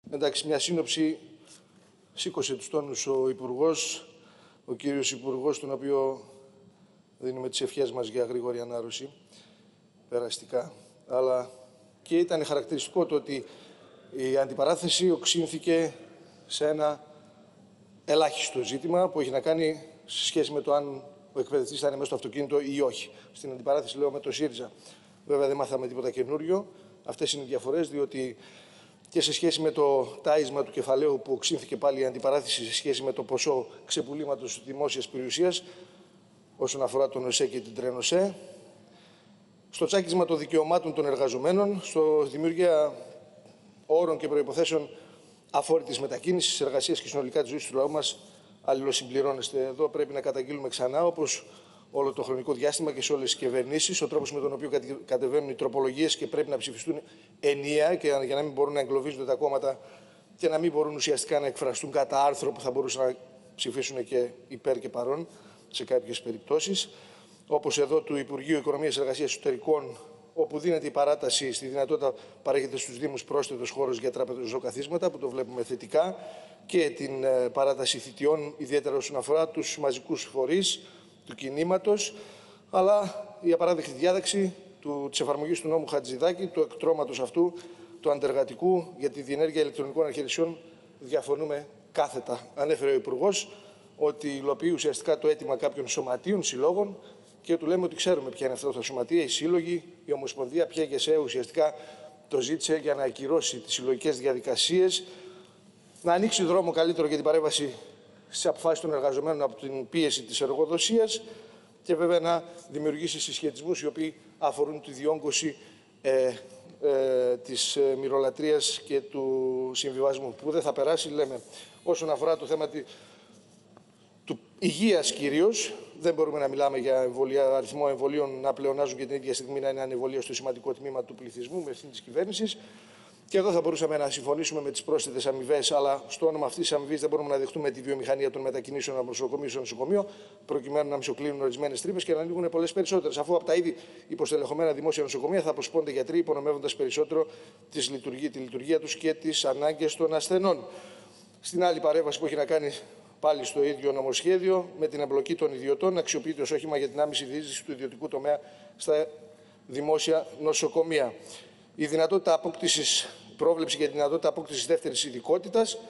Εντάξει, μια σύνοψη σήκωσε τους τόνους ο Υπουργός, ο κύριος Υπουργός, τον οποίο δίνουμε τις ευχές μας για γρήγορη ανάρρωση, περαστικά. Αλλά και ήταν χαρακτηριστικό το ότι η αντιπαράθεση οξύνθηκε σε ένα ελάχιστο ζήτημα που έχει να κάνει σε σχέση με το αν ο εκπαιδευτής θα είναι μέσα στο αυτοκίνητο ή όχι. Στην αντιπαράθεση, λέω, με το ΣΥΡΙΖΑ. Βέβαια, δεν μάθαμε τίποτα καινούριο. Αυτές είναι οι διαφορές, διότι και σε σχέση με το τάισμα του κεφαλαίου που οξύνθηκε πάλι η αντιπαράθεση σε σχέση με το ποσό ξεπουλήματος δημόσιας περιουσίας όσον αφορά τον ΟΣΕ και την Τρένοσέ, στο τσάκισμα των δικαιωμάτων των εργαζομένων, στο δημιουργία όρων και προϋποθέσεων αφόρητης μετακίνησης, εργασίας και συνολικά της ζωής του λαού μας, αλληλοσυμπληρώνεστε. Εδώ πρέπει να καταγγείλουμε ξανά, όπως όλο το χρονικό διάστημα και σε όλες τις κυβερνήσεις, ο τρόπος με τον οποίο κατεβαίνουν οι τροπολογίες και πρέπει να ψηφιστούν ενιαία και για να μην μπορούν να εγκλωβίζονται τα κόμματα και να μην μπορούν ουσιαστικά να εκφραστούν κατά άρθρο που θα μπορούσαν να ψηφίσουν και υπέρ και παρόν σε κάποιες περιπτώσεις. Όπως εδώ του Υπουργείου Οικονομίας, Εργασίας, Εσωτερικών, όπου δίνεται η παράταση στη δυνατότητα παρέχεται στους Δήμους πρόσθετος χώρος για τραπεζοκαθίσματα, που το βλέπουμε θετικά, και την παράταση θητιών, ιδιαίτερα όσον αφορά τους μαζικούς φορείς του κινήματος, αλλά η απαράδεκτη διάταξη της εφαρμογής του νόμου Χατζηδάκη, του εκτρώματος αυτού, του αντεργατικού για τη διενέργεια ηλεκτρονικών αρχαιρισιών, διαφωνούμε κάθετα. Ανέφερε ο Υπουργός ότι υλοποιεί ουσιαστικά το αίτημα κάποιων σωματείων, συλλόγων, και του λέμε ότι ξέρουμε ποια είναι αυτά τα σωματεία, οι σύλλογοι, η Ομοσπονδία, ποια ΓΕΣΕ ουσιαστικά το ζήτησε για να ακυρώσει τις συλλογικές διαδικασίες, να ανοίξει δρόμο καλύτερο για την παρέμβαση στις αποφάσεις των εργαζομένων από την πίεση της εργοδοσίας και βέβαια να δημιουργήσει συσχετισμούς οι οποίοι αφορούν τη διόγκωση της μοιρολατρείας και του συμβιβασμού, που δεν θα περάσει, λέμε. Όσον αφορά το θέμα του υγείας κυρίως, δεν μπορούμε να μιλάμε για αριθμό εμβολίων να πλεονάζουν και την ίδια στιγμή να είναι ανεμβολία στο σημαντικό τμήμα του πληθυσμού με ευθύνη της κυβέρνησης. Και εδώ θα μπορούσαμε να συμφωνήσουμε με τις πρόσθετες αμοιβές, αλλά στο όνομα αυτής της αμοιβής δεν μπορούμε να δεχτούμε τη βιομηχανία των μετακινήσεων από νοσοκομείο σε νοσοκομείο, προκειμένου να μισοκλίνουν ορισμένες τρύπες και να ανοίγουν πολλές περισσότερες. Αφού από τα ήδη υποστελεχωμένα δημόσια νοσοκομεία θα αποσπώνται γιατροί, υπονομεύοντας περισσότερο τη λειτουργία τους και τις ανάγκες των ασθενών. Στην άλλη παρέμβαση που έχει να κάνει πάλι στο ίδιο νομοσχέδιο, με την εμπλοκή των ιδιωτών, να αξιοποιείται ως όχημα για την άμεση διείσδυση του ιδιωτικού τομέα στα δημόσια νοσοκομεία. Η δυνατότητα απόκτησης, πρόβλεψη για τη δυνατότητα απόκτησης δεύτερης ειδικότητας.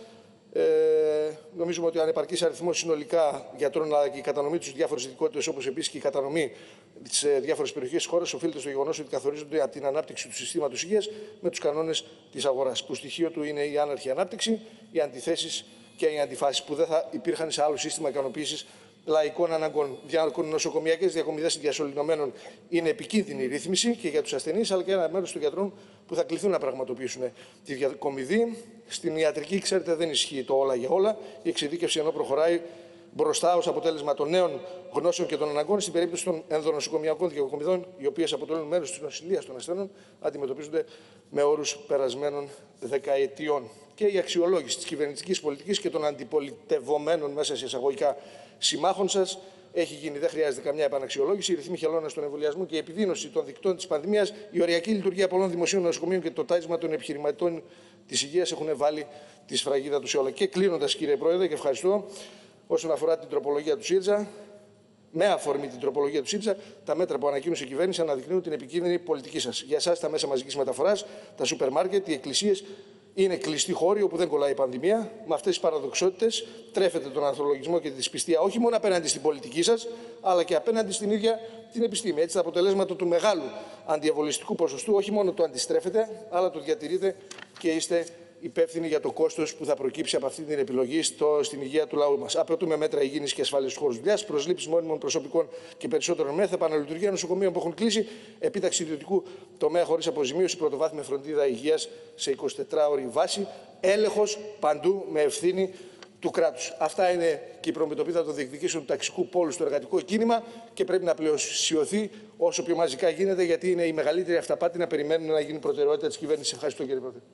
Νομίζουμε ότι ο ανεπαρκής αριθμός συνολικά γιατρών, αλλά και η κατανομή τους στις διάφορες ειδικότητες, όπως επίσης και η κατανομή σε διάφορες περιοχές της χώρας, οφείλεται στο γεγονός ότι καθορίζονται από την ανάπτυξη του συστήματος υγείας με τους κανόνες της αγοράς, που στοιχείο του είναι η άναρχη ανάπτυξη, οι αντιθέσεις και οι αντιφάσεις που δεν θα υπήρχαν σε άλλο σύστημα ικανοποίησης λαϊκών αναγκών. Νοσοκομιακές διακομιδές διασωληνωμένων είναι επικίνδυνη ρύθμιση και για τους ασθενείς, αλλά και ένα μέρος των γιατρών που θα κληθούν να πραγματοποιήσουν τη διακομιδή. Στην ιατρική, ξέρετε, δεν ισχύει το όλα για όλα. Η εξειδίκευση ενώ προχωράει μπροστά ως αποτέλεσμα των νέων γνώσεων και των αναγκών, στην περίπτωση των ενδονοσοκομιακών διακομιδών, οι οποίες αποτελούν μέρος της νοσηλείας των ασθενών, αντιμετωπίζονται με όρους περασμένων δεκαετιών. Και η αξιολόγηση της κυβερνητικής πολιτικής και των αντιπολιτευομένων μέσα σε εισαγωγικά συμμάχων σας έχει γίνει. Δεν χρειάζεται καμιά επαναξιολόγηση. Οι ρυθμοί χελώνας των εμβολιασμού και η επιδείνωση των δικτών της πανδημίας, η οριακή λειτουργία πολλών δημοσίων νοσοκομείων και το τάισμα των επιχειρηματών της υγείας έχουν βάλει τη σφραγίδα τους σε όλα. Και κλείνοντας, κύριε Πρόεδρε, και ευχαριστώ, όσον αφορά την τροπολογία του ΣΥΡΙΖΑ, με αφορμή την τροπολογία του ΣΥΡΙΖΑ, τα μέτρα που ανακοίνωσε η κυβέρνηση αναδεικνύουν την επικίνδυνη πολιτική σας. Για εσάς, τα μέσα μαζικής μεταφοράς, τα σούπερ μάρκετ, οι εκκλησίες είναι κλειστοί χώροι όπου δεν κολλάει η πανδημία. Με αυτές τις παραδοξότητες τρέφετε τον ανθολογισμό και τη δυσπιστία όχι μόνο απέναντι στην πολιτική σας, αλλά και απέναντι στην ίδια την επιστήμη. Έτσι, τα αποτελέσματα του μεγάλου αντιεμβολιστικού ποσοστού όχι μόνο το αντιστρέφετε, αλλά το διατηρείτε και είστε υπεύθυνοι για το κόστος που θα προκύψει από αυτή την επιλογή στην υγεία του λαού μας. Απαιτούμε μέτρα υγιεινής και ασφάλειας στους χώρους δουλειάς, προσλήψεις μόνιμων προσωπικών και περισσότερων μεθ, επαναλειτουργία νοσοκομείων που έχουν κλείσει, επίταξη ιδιωτικού τομέα χωρίς αποζημίωση, πρωτοβάθμια φροντίδα υγείας σε 24ωρη βάση, έλεγχος παντού με ευθύνη του κράτους. Αυτά είναι και η προμετωπίδα των διεκδικήσεων του ταξικού πόλου στο εργατικό κίνημα και πρέπει να πλαισιωθεί όσο πιο μαζικά γίνεται, γιατί είναι η μεγαλύτερη αυταπάτη να περιμένουν να γίνει προτεραιότητα της κυβέρνησης. Ευχαριστώ, κύριε Πρόεδρε.